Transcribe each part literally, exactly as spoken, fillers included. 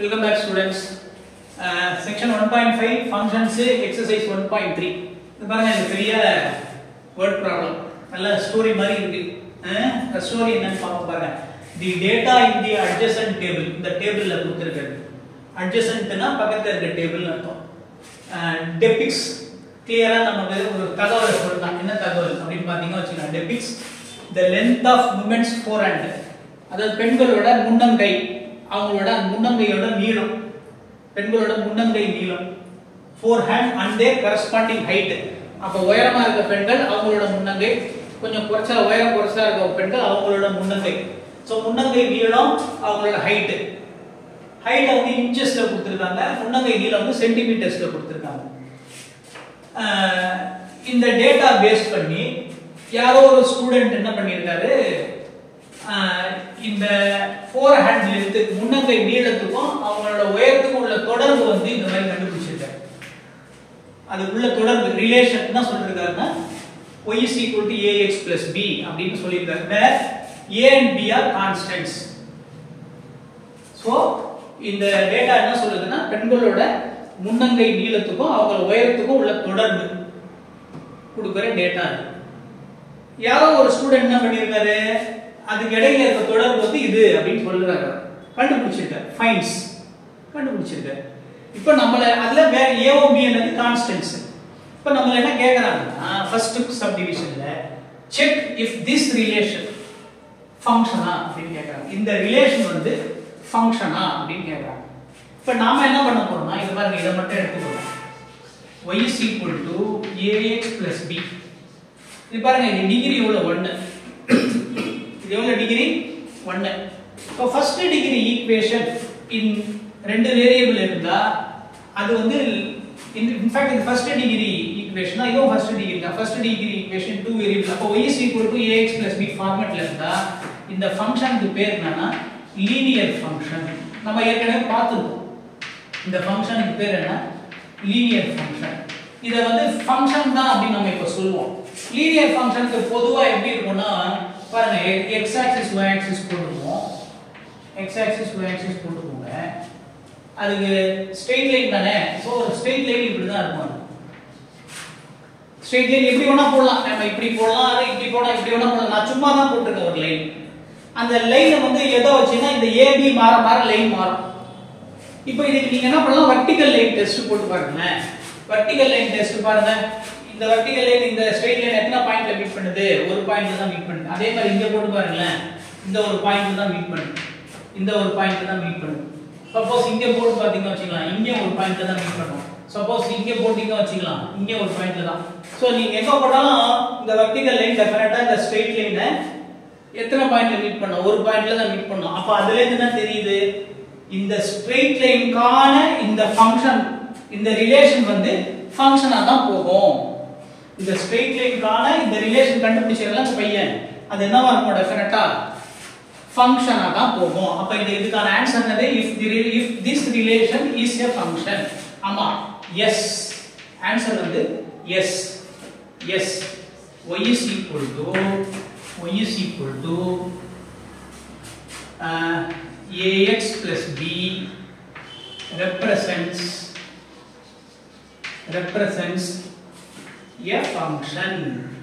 Welcome back students. Uh, section one point five functions exercise one point three. இது பாருங்க இது பெரிய word problem. நல்ல ஸ்டோரி மாதிரி இருக்கு. அஹ் ஸ்டோரி என்னன்னு பாப்போம் பாருங்க. The data in the adjacent table இந்த டேபிள்ல கொடுத்திருக்கிறது. Adjacentனா பக்கத்துல இருக்க டேபிள் அர்த்தம். depicts clear-ஆ நமக்கு ஒரு தகவலை சொல்லலாம். என்ன தகவல் அப்படினு பாத்தீங்கன்னா வச்சுக்கலாம். depicts the length of women's forehand. அதாவது பெண்களோட முன்னங்கை அவங்களோட முன்னங்கையோட நீளம் பெண்களோட முன்னங்கை நீளம் forehand and their corresponding height. அப்ப உயரமா இருக்க பெண்கள் அவங்களோட முன்னங்கை கொஞ்சம் குறைச்சா உயரம் குறைச்சா இருக்க பெண்கள் அவங்களோட முன்னங்கை. சோ முன்னங்கை நீளம் அவங்களோட ஹைட் ஹைட் வந்து இன்ச்சஸ்ல கொடுத்திருக்காங்க, முன்னங்கை நீளம் வந்து சென்டிமீட்டர்ஸ்ல கொடுத்திருக்காங்க. இந்த டேட்டா பேஸ் பண்ணி யாரோ ஒரு ஸ்டூடெண்ட் என்ன பண்ணிருக்காரு, இந்த ஃபோர் ஹேண்ட் லென்த் முன்னங்கை நீளத்துக்கும் அவங்களோட உயரத்துக்கும் உள்ள தொடர்பு வந்து இந்த மாதிரி கண்டுபிடிச்சிருக்காரு. அதுக்குள்ள தொடர்பு ரிலேஷன் என்ன சொல்லிருக்காருன்னா y is equal to ax plus b அப்படின்னு சொல்லிருக்காரு. where a and b are constants. So இந்த டேட்டா என்ன சொல்லுதுன்னா பெண்களோட முன்னங்கை நீளத்துக்கும் அவங்க உயரத்துக்கும் உள்ள தொடர்பு கொடுக்கிற டேட்டா. யாரோ ஒரு ஸ்டூடெண்ட் என்ன பண்ணிருக்காரு, அதுக்கு இடையில இருக்க தொடர்பு வந்து இது அப்படின்னு சொல்றாங்க, கண்டுபிடிச்சிருக்காரு. ஃபைண்ட்ஸ் கண்டுபிடிச்சிருக்காரு. இப்போ நம்மள அதுல வேற ஏவும் பி என்னது கான்ஸ்டன்ட்ஸ். இப்போ நம்மள என்ன கேக்குறாங்கன்னா ஃபர்ஸ்ட் சப்டிவிஷன்ல செக் இஃப் திஸ் ரிலேஷன் ஃபங்க்ஷனா அப்படின்னு கேக்குறாங்க. இந்த ரிலேஷன் வந்து ஃபங்க்ஷனா அப்படின்னு கேக்குறாங்க. இப்போ நாம என்ன பண்ண போறோம்னா இது பாருங்க, இத மட்டும் எடுத்துக்கோங்க. y is equal to ax plus b. இது பாருங்க, இது டிகிரி எவ்வளவு ஒன்று, இது எவ்வளவு டிகிரி ஒன்று. இப்போ ஃபர்ஸ்ட் டிகிரி ஈக்குவேஷன் இன் ரெண்டு வேரியபிள் இருந்தா அது வந்து இன்ஃபேக்ட் இது ஃபர்ஸ்ட் டிகிரி ஈக்குவேஷனா இதுவும் ஃபர்ஸ்ட் டிகிரி தான். First degree equation two variable. அப்போ y is equal to ax plus b ஃபார்மட்ல இருந்தா இந்த ஃபங்க்ஷனுக்கு பேர் என்னன்னா லீனியர் ஃபங்க்ஷன். நம்ம ஏற்கனவே பார்த்திருக்கோம். இந்த ஃபங்க்ஷனுக்கு பேர் என்ன, லீனியர் ஃபங்க்ஷன். இத வந்து ஃபங்க்ஷன் தான் அப்படி நம்ம இப்ப சொல்லுவோம். லீனியர் ஃபங்க்ஷனுக்கு பொதுவா எப்படி இருக்கும்னா பாருங்க, x axis y axis போடுவோம், x axis y axis போடுவோங்க. அதுக்கு ஸ்ட்ரெயிட் லைன் தானே. சோ ஒரு ஸ்ட்ரெயிட் லைன் இப்படி தான் இருக்கும். ஸ்ட்ரெயிட் லைன் எப்படி வேணா போடலாம், நம்ம இப்படி போடலாம், இப்படி போடலாம், இப்படி வேணா போடலாம். நான் சும்மா தான் போட்டுருக்கேன் ஒரு லைன். அந்த லைனை வந்து எதை வச்சுன்னா இந்த ஏபி மாற மாற லைன் மாறும். இப்போ இதுக்கு நீங்க என்ன பண்ணலாம், வெர்டிகல் லைன் டெஸ்ட் போட்டு பாருங்க. வெர்டிகல் லைன் டெஸ்ட் பாருங்க. இந்த வெர்டிகல் லைன் இந்த ஸ்ட்ரெயிட் லைன் எத்தனை பாயிண்ட்ல மீட் பண்ணுது, ஒரு பாயிண்ட்ல தான் மீட் பண்ணுது. அதே மாதிரி இங்க போட்டு பாருங்களேன், இந்த ஒரு பாயிண்ட்ல தான் மீட் பண்ணுது, இந்த ஒரு பாயிண்ட்ல தான் மீட் பண்ணுது. சப்போஸ் இங்க போட்டு பாத்தீங்கன்னா வச்சுக்கலாம், இங்க ஒரு பாயிண்ட்ல தான் மீட் பண்ணும். சப்போஸ் இங்க போட்டீங்க வச்சுக்கலாம், இங்க ஒரு பாயிண்ட்ல தான். சோ நீங்க எங்க போட்டாலும் இந்த வெர்டிகல் லைன் டெஃபினட்டா இந்த ஸ்ட்ரெயிட் லைனை எத்தனை பாயிண்ட்ல மீட் பண்ணும், ஒரு பாயிண்ட்ல தான் மீட் பண்ணும். அப்ப அதுல இருந்து என்ன தெரியுது, இந்த ஸ்ட்ரெயிட் லைனுக்கான இந்த ஃபங்க்ஷன் இந்த ரிலேஷன் வந்து ஃபங்க்ஷனா தான் போகும். இந்த ஸ்ட்ரெயிட் லைனுக்கான இந்த ரிலேஷன் கண்டுபிடிச்சறலாம் இந்த பையன், அது என்னவா இருக்கும், டெஃபினட்டா ஃபங்க்ஷனா தான் போகும். அப்ப இந்த இதுக்கான ஆன்சர் என்னது, if the if this relation is a function. ஆமா, எஸ். ஆன்சர் வந்து yes. Yes. y is equal to y is equal to uh, ax plus b represents represents a function.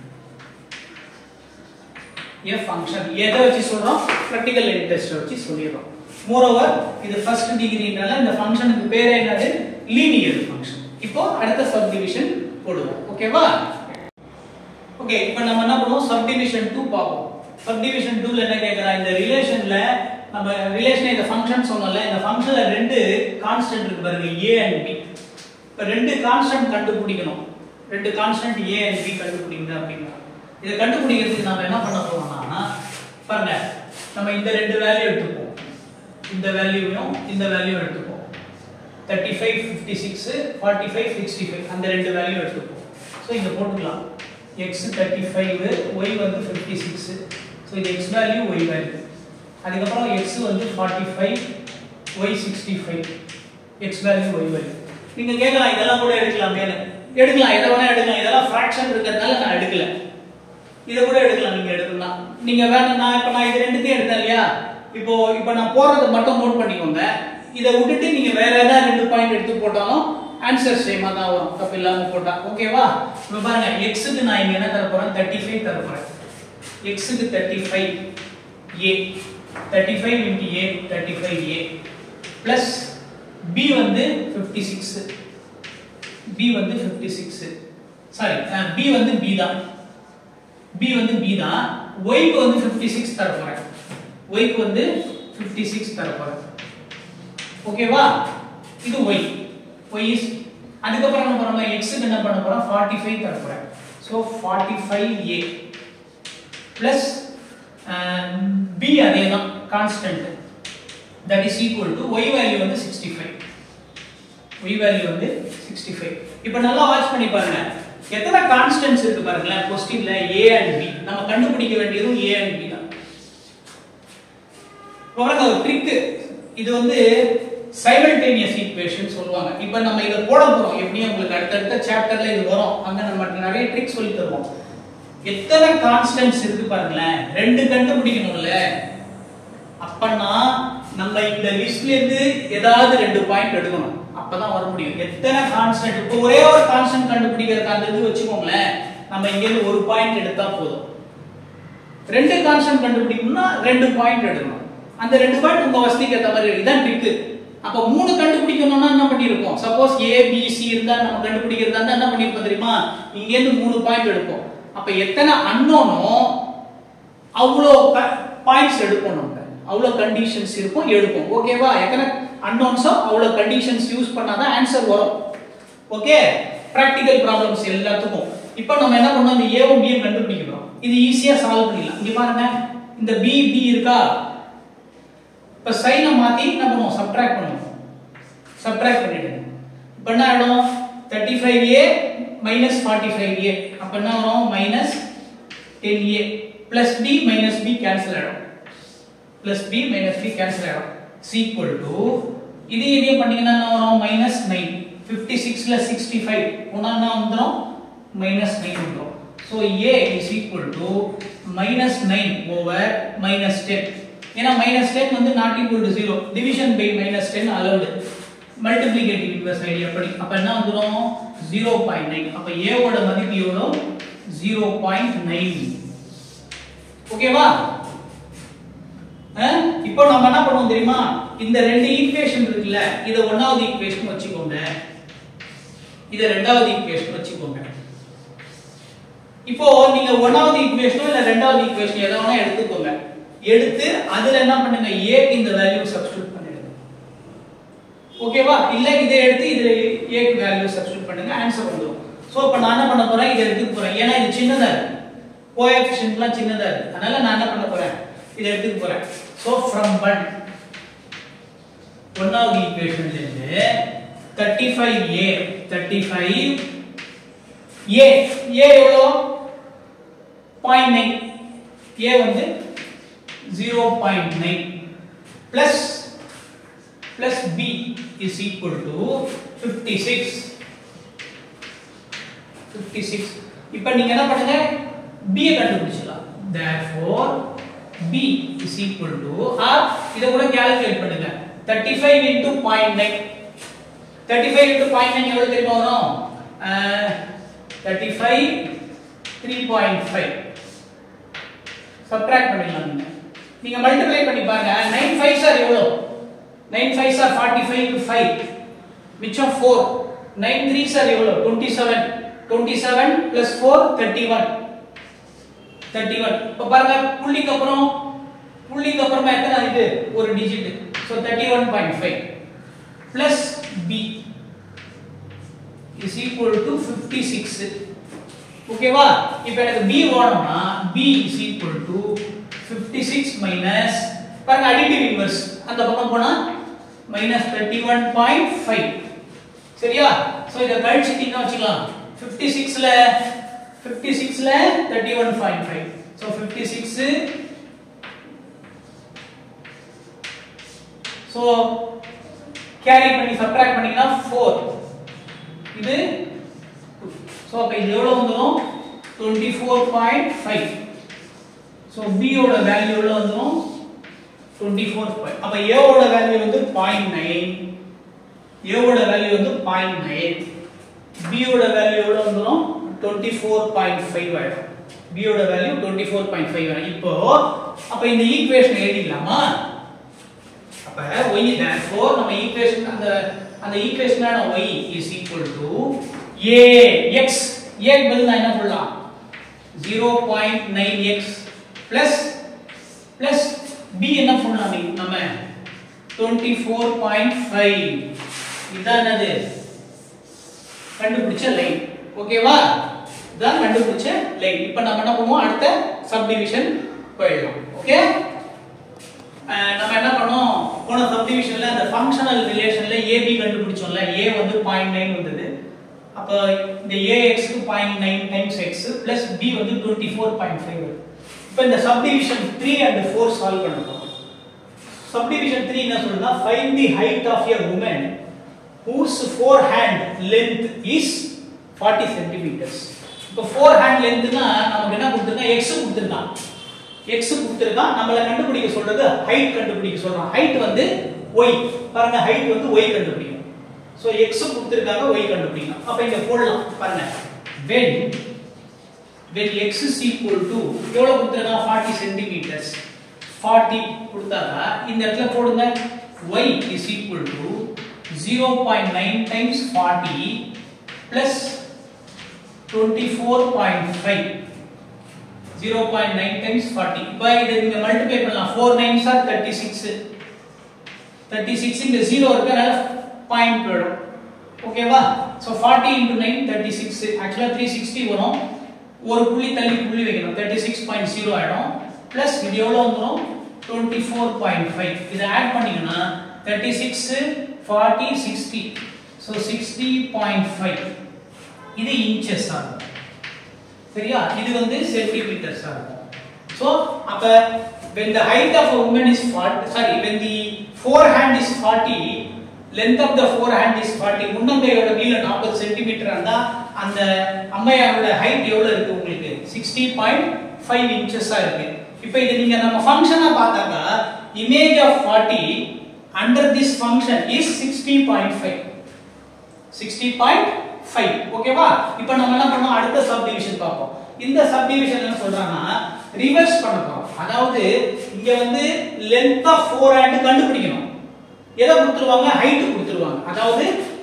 a function எதை வச்சு சொல்றோம், vertical line test வச்சு சொல்லிரோம். moreover இது first டிகிரினால இந்த ஃபங்க்ஷனுக்கு பேர் என்னது, லீனியர் ஃபங்க்ஷன். இப்போ அடுத்த சப்டிவிஷன் போடுவோம். ஓகேவா? ஓகே, இப்போ நம்ம என்ன பண்ணுவோம், சப்டிவிஷன் டூ பாப்போம். சப்டிவிஷன் டூ ல என்ன கேக்குறா, இந்த ரிலேஷன்ல நம்ம ரிலேஷன் இந்த ஃபங்க்ஷன் சொன்னோம்ல, இந்த ஃபங்க்ஷன்ல ரெண்டு கான்ஸ்டன்ட் இருக்கு பாருங்க, a and b. இப்ப ரெண்டு கான்ஸ்டன்ட் கண்டுபிடிக்கணும். ரெண்டு கான்ஸ்டன்ட் a and b கண்டுபிடிங்க அப்படினா இத கண்டுபிடிக்கிறதுக்கு நாம என்ன பண்ண போறோம்னா பாருங்க, நம்ம இந்த ரெண்டு வேல்யூ எடுத்துப்போம், இந்த வேல்யூவையும் இந்த வேல்யூ எடுத்துப்போம். thirty-five, fifty-six, forty-five, sixty-five அந்த ரெண்டு வேல்யூ எடுத்துப்போம். சோ இங்க போட்டுக்கலாம், x thirty-five, y வந்து fifty-six. சோ இது x வேல்யூ, y வேல்யூ. அதுக்கு அப்புறம் x வந்து forty-five, y sixty-five. x value, y value. நீங்க கேட்கலாம் இதெல்லாம் கூட எடுக்கலாமே, எடுக்கலாம், எதை வேணா எடுக்கலாம். இதெல்லாம் ஃபிராக்ஷன் இருக்கிறதுனால நான் எடுக்கல. இத கூட எடுக்கலாம், நீங்க எடுக்கலாம். நீங்க வேணா நான் இப்ப நான் இது ரெண்டுத்தையும் எடுத்தேன் இல்லையா, இப்போ இப்போ நான் போறது மட்டும் நோட் பண்ணிக்கோங்க. இத விட்டுட்டு நீங்க வேற ஏதாவது ரெண்டு பாயிண்ட் எடுத்து போட்டாலும் ஆன்சர் சேமா தான் வரும் தப்பு இல்லாம போட்டா ஓகேவா இப்போ பாருங்க x க்கு நான் இங்க என்ன தர போறேன் thirty-five தர போறேன் x க்கு thirty-five a thirty-five into a thirty-five a plus b வந்து fifty-six b வந்து fifty-six சாரி b வந்து b தான் b வந்து b தான் y க்கு வந்து fifty-six தர போறேன் y க்கு வந்து fifty-six தர போறேன் ஓகேவா இது y y is அதுக்கு அப்புறம் என்ன பண்ண போறோம் x க்கு என்ன பண்ண போறோம் forty-five தர போறேன் so forty-five a plus b அதேதான் constant that is equal to y value வந்து sixty-five y value வந்து sixty-five இப்போ நல்லா வாட்ச் பண்ணி பாருங்க எத்தனை கான்ஸ்டன்ட்ஸ் இருக்கு பாருங்க क्वेश्चनல a and b நம்ம கண்டுபிடிக்க வேண்டியது a and b தான் பாருங்க ஒரு ட்ரிக் இது வந்து simultaneous equation சொல்வாங்க இப்போ நம்ம இத போட போறோம் எப்படி உங்களுக்கு அடுத்த அடுத்த சாப்டர்ல இது வரும் அங்க நம்ம நிறைய ட்ரிக் சொல்லி தருவோம் எத்தனை கான்ஸ்டன்ட்ஸ் இருக்கு பாருங்க ரெண்டு கண்டுபிடிக்கணும்ல அப்பனா நம்ம இந்த லிஸ்ட்ல இருந்து ஏதாவது ரெண்டு பாயிண்ட் எடுக்கணும் அப்பதான் வர முடியும் எத்தனை கான்ஸ்டன்ட் இப்போ ஒரே ஒரு கான்ஸ்டன்ட் கண்டுபிடிக்கிறதுக்கு அந்த இது வெச்சுக்கோங்களேன் நம்ம இங்க இருந்து ஒரு பாயிண்ட் எடுத்தா போதும் ரெண்டு கான்ஸ்டன்ட் கண்டுபிடிக்கணும்னா ரெண்டு பாயிண்ட் எடுக்கணும் அந்த ரெண்டு பாயிண்ட் உங்க வசதிக்கு ஏத்த மாதிரி இதான் ட்ரிக் அப்ப மூணு கண்டுபிடிக்கணும்னா என்ன பண்ணிருக்கோம் சப்போஸ் a b c இருந்தா நம்ம கண்டுபிடிக்கிறதா இருந்தா என்ன பண்ணிருப்போம் தெரியுமா இங்க இருந்து மூணு பாயிண்ட் எடுப்போம் அப்ப எத்தனை அன்னோனோ அவ்ளோ பாயிண்ட்ஸ் எடுப்போம் நம்ம அவ்ளோ கண்டிஷன்ஸ் இருக்கும் எடுப்போம் ஓகேவா எத்தனை அன்னோன்ஸோ அவ்ளோ கண்டிஷன்ஸ் யூஸ் பண்ணாதான் ஆன்சர் வரும் ஓகே பிராக்டிகல் ப்ராப்ளம்ஸ் எல்லாத்துக்கும் இப்போ நம்ம என்ன பண்ணோம் இந்த a வும் b யும் கண்டுபிடிக்கிறோம் இது ஈஸியா சால்வ் பண்ணிடலாம் இங்க பாருங்க இந்த b b இருக்கா இப்ப சைனை மாத்தி என்ன பண்ணுவோம் சப்ட்ராக்ட் பண்ணுவோம் சப்ட்ராக்ட் பண்ணிடுங்க இப்போ என்ன ஆகும் thirty-five a minus forty-five a அப்ப என்ன வரும் minus ten a plus b minus b cancel ஆகும் plus b minus b cancel ஆகும் is equal to இது இதையும் பண்ணீங்கன்னா என்ன வரும் minus nine fifty-six ல sixty-five ஒண்ணா என்ன வந்துரும் minus nine வந்துரும் so a is equal to minus nine over minus ten ஏனா minus ten வந்து not equal to zero division by minus ten allowed multiplicative inverse idea படி அப்ப என்ன வந்துரும் zero point nine அப்ப a ஓட மதிப்பு எவ்வளவு zero point nine ஓகேவா இப்போ நம்ம என்ன பண்ணுவோம் தெரியுமா இந்த ரெண்டு ஈக்குவேஷன் இருக்குல்ல இத ஒன்னாவது ஈக்குவேஷன் வச்சுக்கோங்க இத இரண்டாவது ஈக்குவேஷன் வச்சுக்கோங்க இப்போ நீங்க ஒன்னாவது ஈக்குவேஷன் இல்ல இரண்டாவது ஈக்குவேஷன் எதை வேணா எடுத்துக்கோங்க எடுத்து அதுல என்ன பண்ணுங்க a க்கு இந்த வேல்யூ சப்ஸ்டிட்யூட் பண்ணிடுங்க ஓகேவா இல்ல இதை எடுத்து இதுல a க்கு வேல்யூ சப்ஸ்டிட்யூட் பண்ணுங்க ஆன்சர் வந்துரும் சோ இப்போ நான் என்ன பண்ண போறேன் இத எடுத்து போறேன் ஏனா இது சின்னதா இருக்கு கோஎஃபிஷியன்ட்லாம் சின்னதா இருக்கு அதனால நான் என்ன பண்ண போறேன் இத எடுத்து போறேன் சோ from one ஒன்னாவது ஈக்குவேஷன்ல இருந்து thirty-five a thirty-five a a எவ்வளவு zero point nine a வந்து zero point nine plus plus b is equal to fifty-six fifty-six இப்போ நீங்க என்ன பண்ணுங்க b I கண்டுபிடிச்சலாம் therefore b is equal to or இத கூட கால்குலேட் பண்ணுங்க thirty-five into zero point nine thirty-five into zero point nine எவ்வளவு தெரியுமா வரும் thirty-five three point five subtract பண்ணிடலாம் நீங்க நீங்க மல்டிப்ளை பண்ணி பாருங்க nine fives are எவ்வளவு nine fives are forty-five to five மிச்சம் four nine threes are எவ்வளவு twenty-seven twenty-seven plus four thirty-one thirty-one இப்ப பாருங்க புள்ளிக்கு அப்புறம் புள்ளிக்கு அப்புறமா எத்தனை இது ஒரு digit so thirty-one point five plus b is equal to fifty-six ஓகேவா இப்போ எனக்கு b வேணும்னா b is equal to fifty-six minus பாருங்க அடிட்டிவ் இன்வெர்ஸ் அந்த பக்கம் போனா minus thirty-one point five சரியா சோ இத கழிச்சிட்டீங்கன்னா வெச்சுக்கலாம் fifty-six ல fifty-six ல thirty-one point five so fifty-six so carry பண்ணி சப்ட்ராக்ட் பண்ணீங்கன்னா four இது so அப்ப இது எவ்வளவு வந்துரும் twenty-four point five so b ஓட வேல்யூ எவ்வளவு வந்துரும் twenty-four அப்ப a ஓட வேல்யூ வந்து zero point nine, a ஓட வேல்யூ வந்து zero point nine, b ஓட வேல்யூ எவ்வளவு வந்துரும் twenty-four point five ஆயிடும். b ஓட வேல்யூ twenty-four point five ஆயிடும். இப்போ அப்ப இந்த ஈக்குவேஷன் எழுதிக்கலாமா? அப்ப y therefore நம்ம ஈக்குவேஷன் அந்த அந்த ஈக்குவேஷனான y is equal to a x, a க்கு பதிலா என்ன போடலாம்? zero point nine x plus plus b என்ன போடலாம் நம்ம twenty-four point five. இதான் என்னது கண்டுபிடிச்ச லைன். ஓகேவா? இதான் கண்டுபிடிச்ச லைன். இப்போ நம்ம என்ன பண்ணுவோம்? அடுத்த சப்டிவிஷன் போயிடலாம். ஓகே? நம்ம என்ன பண்ணோம்? போன சப்டிவிஷன்ல அந்த ஃபங்க்ஷனல் ரிலேஷன்ல ab கண்டுபிடிச்சோம்ல. a வந்து zero point nine வந்தது. அப்ப இந்த ax க்கு zero point nine times x plus b வந்து twenty-four point five. இப்போ இந்த subdivision three and four solve பண்ணனும். Subdivision three என்ன சொல்றா? Find the height of a woman whose forehand length is forty centimeters. இப்போ forehand lengthனா நமக்கு என்ன கொடுத்திருக்கான்? x கொடுத்திருக்கான். x கொடுத்திருக்கான். நம்மள கண்டுபிடிக்க சொல்றது height கண்டுபிடிக்க சொல்றான். height வந்து y. பாருங்க height வந்து y கண்டுபிடிக்கணும். சோ x கொடுத்திருக்காங்க, y கண்டுபிடிக்கணும். அப்ப இங்க போடலாம். பாருங்க. when when x is equal to எவ்வளவு கொடுத்திருக்கான்? forty centimeters. forty கொடுத்தாங்க. இந்த இடத்துல போடுங்க y is equal to zero point nine times forty plus twenty-four point five. zero point nine times forty. இப்போ இத நீங்க மல்டிப்ளை பண்ணலாம். four nines are thirty-six. thirty-six இங்க zero இருக்கனால பாயிண்ட் போய்டும். ஓகேவா? So forty into nine thirty-six. Actually three sixty வரும். ஒரு புள்ளி தள்ளி புள்ளி வைக்கணும். thirty-six point zero ஆயிடும். பிளஸ் இது எவ்வளவு வந்துரும்? twenty-four point five. இத ஆட் பண்ணீங்கனா thirty-six, forty, sixty. So sixty point five. இது இன்ச்சஸ் ஆகும். சரியா? இது வந்து சென்டிமீட்டர்ஸ் ஆகும். சோ அப்ப when the height of a woman is forty, sorry, when the forehand is forty, length of the forehand is forty, முன்னங்கையோட நீளம் forty centimetre இருந்தா அந்த அம்மையாரோட height எவ்வளவு இருக்கு உங்களுக்கு? sixty point five inches ஆ இருக்கு. இப்போ இத நீங்க நம்ம ஃபங்க்ஷனா பார்த்தாங்க image of forty under this function is sixty point five. sixty point five. ஓகேவா? இப்போ நம்ம என்ன பண்ணோம்? அடுத்த சப்டிவிஷன் பார்ப்போம். இந்த சப்டிவிஷன் என்ன சொல்றாங்கன்னா ரிவர்ஸ் பண்ண போறோம். அதாவது இங்க வந்து length of forehand கண்டுபிடிக்கணும். எதை கொடுத்துருவாங்க? height கொடுத்துருவாங்க. அதாவது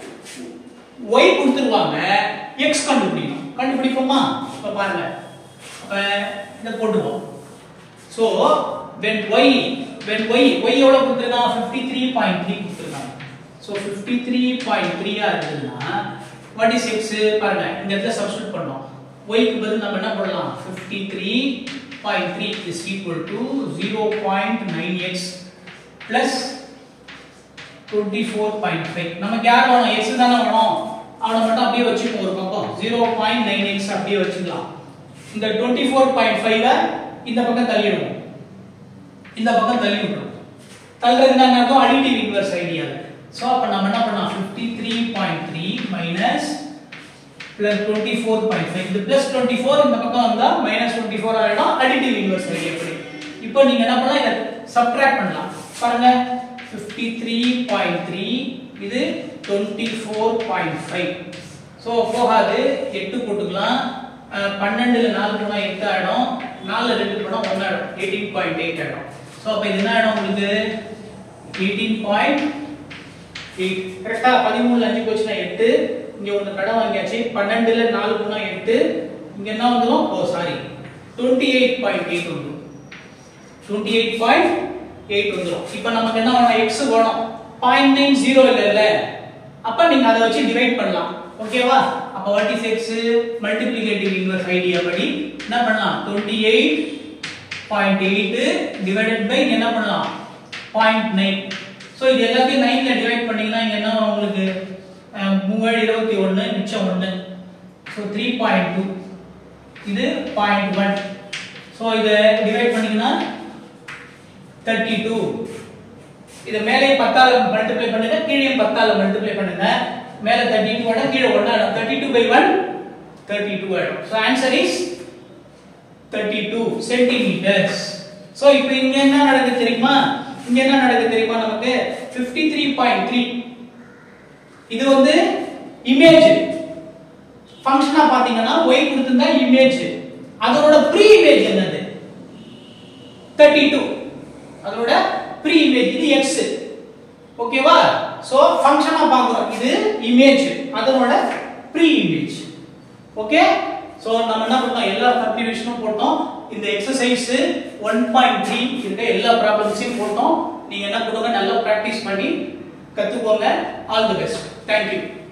y கொடுத்துருவாங்க, x கண்டுபிடிக்கணும். கண்டுபிடிப்போமா? இப்ப பாருங்க. அப்ப இத போடுவோம். So when y when y y எவ்வளவு கொடுத்திருக்காங்க? fifty-three point three கொடுத்திருக்காங்க. So fifty-three point three ஆ இருக்குன்னா what is x? பாருங்க இந்த இடத்துல சப்ஸ்டிட்யூட் பண்ணோம். y க்கு பதிலா நம்ம என்ன பண்ணலாம்? fifty-three point three is equal to zero point nine x plus twenty-four point five. நமக்கு யார் வேணும்? x தான வேணும். அவன மட்டும் அப்படியே வச்சுப்போம் ஒரு பக்கம். zero point nine x அப்படியே வச்சுக்கலாம். இந்த twenty-four point five இந்த பக்கம் தள்ளிடுவோம். இந்த பக்கம் தள்ளி விட்டுறோம். தள்ளுறதுனா என்ன அர்த்தம்? Additive inverse idea. சோ அப்ப நம்ம என்ன பண்ணலாம்? fifty-three point three minus plus twenty-four point five. இந்த plus twenty-four இந்த பக்கம் வந்தா minus twenty-four ஆயிடும். அடிட்டிவ் இன்வெர்ஸ் ஐடியா எப்படி? இப்போ நீங்க என்ன பண்ணலாம்? இத சப்ட்ராக்ட் பண்ணலாம். பாருங்க fifty-three point three இது twenty-four point five. சோ போகாது. எட்டு போட்டுக்கலாம். பன்னிரண்டுல நாலு போனா எட்டு ஆயிடும். நாலுல ரெண்டு போனா ஒன்று ஆயிடும். eighteen point eight ஆயிடும். சோ அப்ப இது என்ன ஆயிடும் உங்களுக்கு? eighteen point eight. கரெக்ட்டா? பதிமூணுல அஞ்சு போச்சுனா எட்டு. இங்க ஒன்னு கடன் வாங்கியாச்சு. பன்னிரண்டுல நாலு போனா எட்டு. இங்க என்ன வந்துரும்? ஓ சாரி. twenty-eight point eight வந்துரும். twenty-eight point eight வந்துரும். இப்போ நமக்கு என்ன வேணும்? x வேணும். zero point nine zero இல்ல. அப்ப நீங்க அத வச்சு டிவைட் பண்ணலாம். ஓகேவா? அப்ப what is x? Multiplicative inverse idea படி என்ன பண்ணலாம்? twenty-eight point eight divided by என்ன பண்ணலாம்? zero point nine. சோ இது எல்லாத்தையும் nine ல டிவைட் பண்ணீங்கன்னா இங்க என்ன வரும் உங்களுக்கு? three twenty-one மிச்சம் one. So three point two. இது zero point one. சோ இத டிவைட் பண்ணீங்கன்னா thirty-two. இத மேலே ten ஆல மல்டிப்ளை பண்ணுங்க, கீழே ten ஆல மல்டிப்ளை பண்ணுங்க. மேல thirty-two ஆட கீழே one ஆடும். thirty-two by one thirty-two ஆடும். So answer is thirty-two centimeters. So இப்போ இங்க என்ன நடக்குது தெரியுமா? இங்க என்ன நடக்குது தெரியுமா நமக்கு fifty three point three இது வந்து இமேஜ் ஃபங்க்ஷனா பாத்தீங்கன்னா y கொடுத்திருந்தா இமேஜ் அதோட ப்ரீ இமேஜ் என்னது thirty-two அதோட ப்ரீ இமேஜ் இது x ஓகேவா சோ ஃபங்க்ஷனா பார்க்கறோம் இது இமேஜ் அதோட ப்ரீ இமேஜ் ஓகே சோ நம்ம என்ன பண்ணோம் எல்லா சப்டிவிஷனும் போட்டோம் இந்த எக்சர்சைஸ் one point three இருக்க எல்லா ப்ராப்ளம்ஸையும் போட்டோம் நீங்க என்ன பண்ணுங்க நல்லா பிராக்டீஸ் பண்ணி கத்துக்கோங்க all the best thank you